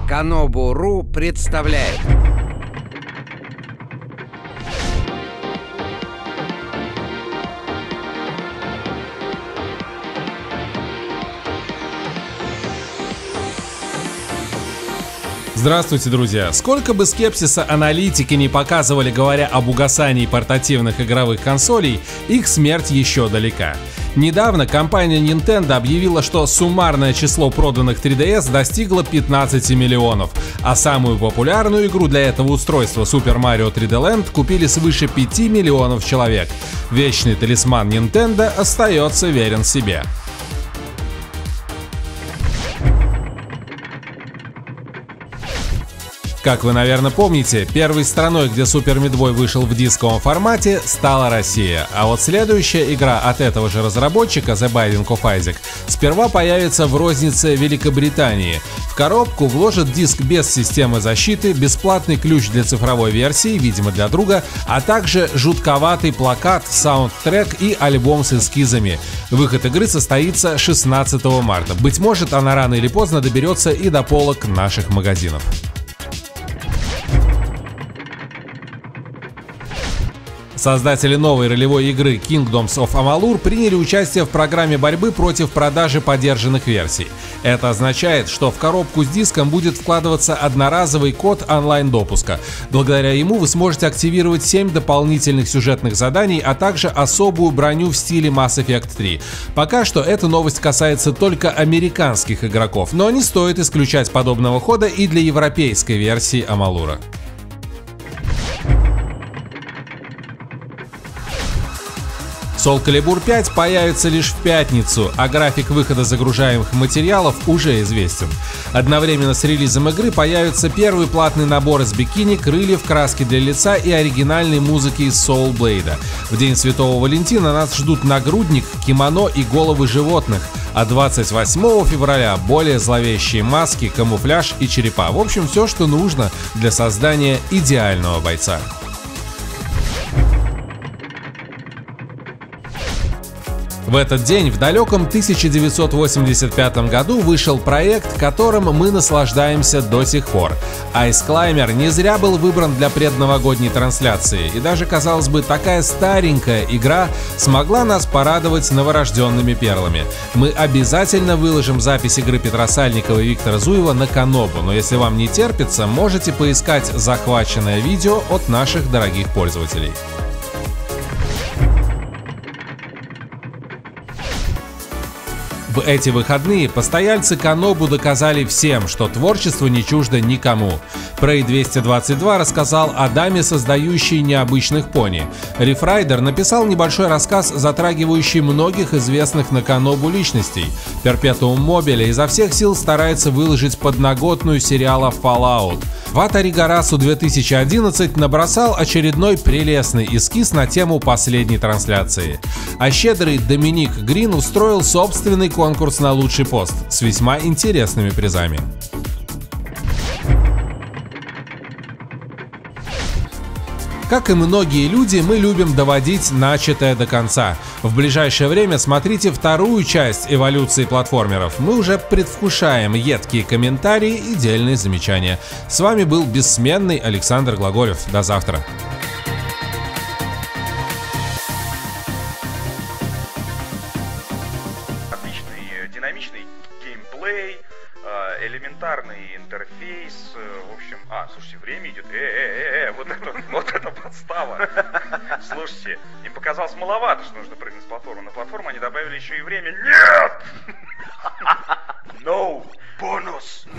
Канобу.ру представляет. Здравствуйте, друзья! Сколько бы скепсиса аналитики не показывали, говоря об угасании портативных игровых консолей, их смерть еще далека. Недавно компания Nintendo объявила, что суммарное число проданных 3DS достигло 15 миллионов, а самую популярную игру для этого устройства Super Mario 3D Land купили свыше 5 миллионов человек. Вечный талисман Nintendo остается верен себе. Как вы, наверное, помните, первой страной, где Super Meat Boy вышел в дисковом формате, стала Россия. А вот следующая игра от этого же разработчика, The Binding of Isaac, сперва появится в рознице Великобритании. В коробку вложат диск без системы защиты, бесплатный ключ для цифровой версии, видимо для друга, а также жутковатый плакат, саундтрек и альбом с эскизами. Выход игры состоится 16 марта. Быть может, она рано или поздно доберется и до полок наших магазинов. Создатели новой ролевой игры Kingdoms of Amalur приняли участие в программе борьбы против продажи подержанных версий. Это означает, что в коробку с диском будет вкладываться одноразовый код онлайн-допуска. Благодаря ему вы сможете активировать 7 дополнительных сюжетных заданий, а также особую броню в стиле Mass Effect 3. Пока что эта новость касается только американских игроков, но не стоит исключать подобного хода и для европейской версии Амалура. Soul Calibur 5 появится лишь в пятницу, а график выхода загружаемых материалов уже известен. Одновременно с релизом игры появится первый платный набор из бикини, крыльев, краски для лица и оригинальной музыки из Soul Blade. В День Святого Валентина нас ждут нагрудник, кимоно и головы животных, а 28 февраля более зловещие маски, камуфляж и черепа. В общем, все, что нужно для создания идеального бойца. В этот день, в далеком 1985 году, вышел проект, которым мы наслаждаемся до сих пор. Ice Climber не зря был выбран для предновогодней трансляции, и даже, казалось бы, такая старенькая игра смогла нас порадовать новорожденными перлами. Мы обязательно выложим запись игры Петра Сальникова и Виктора Зуева на Канобу, но если вам не терпится, можете поискать захваченное видео от наших дорогих пользователей. В эти выходные постояльцы Канобу доказали всем, что творчество не чуждо никому. Prey 222 рассказал о даме, создающей необычных пони. Риф Райдер написал небольшой рассказ, затрагивающий многих известных на Канобу личностей. Perpetuum Mobile изо всех сил старается выложить подноготную сериала Fallout. Ватари Гарасу 2011 набросал очередной прелестный эскиз на тему последней трансляции. А щедрый Доминик Грин устроил собственный конкурс на лучший пост с весьма интересными призами. Как и многие люди, мы любим доводить начатое до конца. В ближайшее время смотрите вторую часть эволюции платформеров. Мы уже предвкушаем едкие комментарии и дельные замечания. С вами был бессменный Александр Глаголев. До завтра. Отличный динамичный геймплей, элементарный интерфейс, в общем, слушайте, время идет, вот это подстава. Слушайте, им показалось маловато, что нужно прыгнуть с платформы на платформу, они добавили еще и время. Нет! No! Бонус!